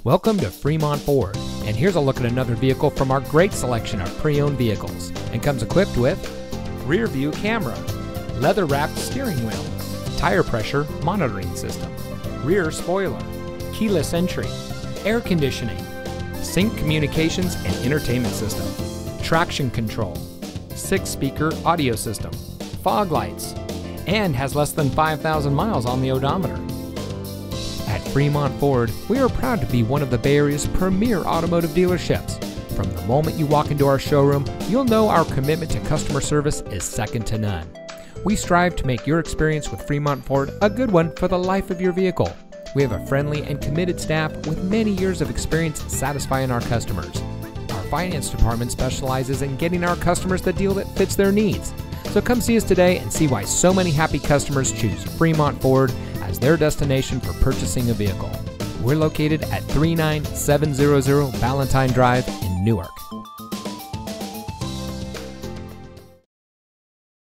Welcome to Fremont Ford, and here's a look at another vehicle from our great selection of pre-owned vehicles, and comes equipped with rear view camera, leather wrapped steering wheel, tire pressure monitoring system, rear spoiler, keyless entry, air conditioning, sync communications and entertainment system, traction control, 6-speaker audio system, fog lights, and has less than 5,000 miles on the odometer. At Fremont Ford, we are proud to be one of the Bay Area's premier automotive dealerships. From the moment you walk into our showroom, you'll know our commitment to customer service is second to none. We strive to make your experience with Fremont Ford a good one for the life of your vehicle. We have a friendly and committed staff with many years of experience satisfying our customers. Our finance department specializes in getting our customers the deal that fits their needs. So come see us today and see why so many happy customers choose Fremont Ford as their destination for purchasing a vehicle. We're located at 39700 Valentine Drive in Newark.